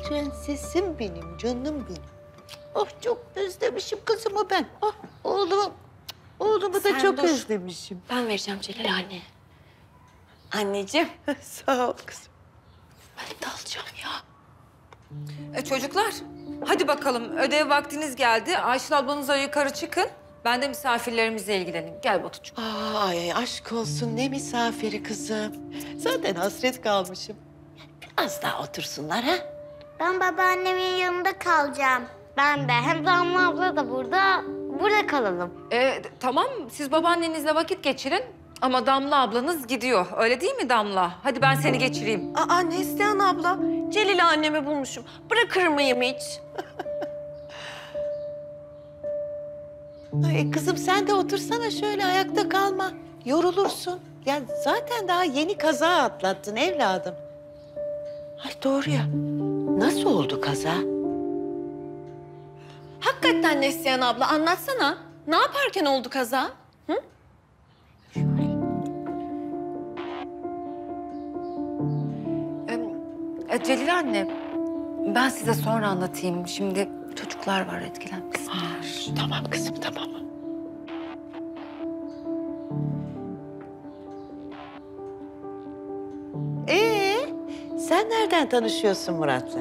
prensesim benim, canım benim. Oh çok özlemişim kızımı ben. Oh oğlumu, oğlumu da Sen çok dur. özlemişim. Ben vereceğim Celal anne. Anneciğim. Sağ ol kızım. Ben de alacağım ya. Çocuklar, hadi bakalım. Ödev vaktiniz geldi. Ayşil ablanızla yukarı çıkın. Ben de misafirlerimizle ilgileneyim. Gel Batucuğum. Ay aşk olsun ne misafiri kızım. Zaten hasret kalmışım. Az daha otursunlar ha. Ben babaannemin yanında kalacağım. Ben de. Hem Damla abla da burada. Burada kalalım. Tamam, siz babaannenizle vakit geçirin. Ama Damla ablanız gidiyor. Öyle değil mi Damla? Hadi ben seni geçireyim. Aa Neslihan abla. Celil annemi bulmuşum. Bırakır mıyım hiç? Ay kızım sen de otursana şöyle ayakta kalma. Yorulursun. Ya zaten daha yeni kaza atlattın evladım. Ay doğru ya. Nasıl oldu kaza? Hakikaten Neslihan abla anlatsana. Ne yaparken oldu kaza? Hı? Celil anne, ben size sonra anlatayım. Şimdi çocuklar var, etkilenmesinler. Tamam kızım tamam. Sen nereden tanışıyorsun Murat'la?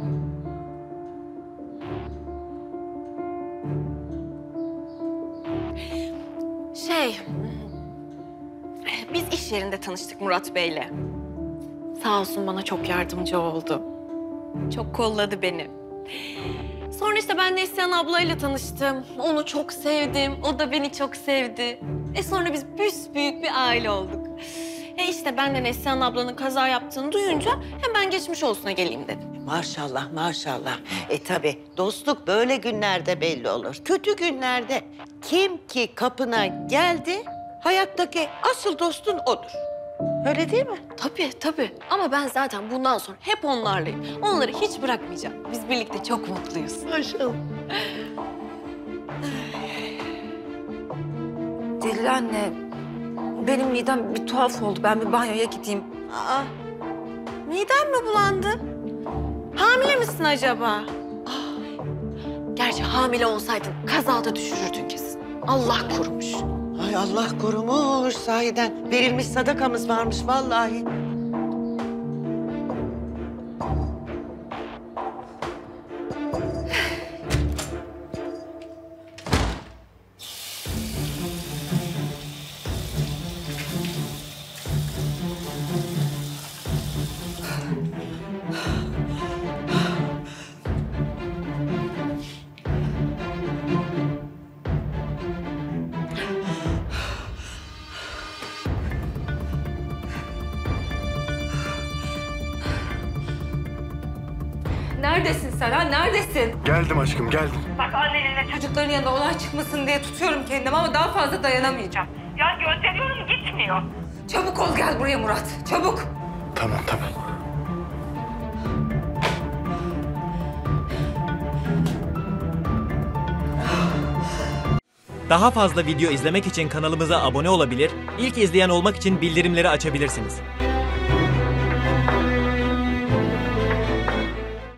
Biz iş yerinde tanıştık Murat Bey'le. Sağ olsun bana çok yardımcı oldu. Çok kolladı beni. Sonra işte ben Neslihan ablayla tanıştım. Onu çok sevdim, o da beni çok sevdi. Sonra biz büyük bir aile olduk. İşte ben de Neslihan ablanın kaza yaptığını duyunca hemen geçmiş olsuna geleyim dedim. Maşallah maşallah. Tabii dostluk böyle günlerde belli olur. Kötü günlerde kim ki kapına geldi hayattaki asıl dostun odur. Öyle değil mi? Tabii. Ama ben zaten bundan sonra hep onlarlayım. Onları hiç bırakmayacağım. Biz birlikte çok mutluyuz. Maşallah. Celil anne, benim midem bir tuhaf oldu. Ben bir banyoya gideyim. Aa, miden mi bulandı? Hamile misin acaba? Gerçi hamile olsaydın kazada düşürürdün kesin. Allah korumuş. Ay Allah korumuş sahiden. Verilmiş sadakamız varmış vallahi. Neredesin sen ha? Neredesin? Geldim aşkım, geldim. Bak annenle çocukların yanında olay çıkmasın diye tutuyorum kendimi ama daha fazla dayanamayacağım. Ya gönderiyorum gitmiyor. Çabuk ol gel buraya Murat. Çabuk. Tamam. Daha fazla video izlemek için kanalımıza abone olabilir, ilk izleyen olmak için bildirimleri açabilirsiniz.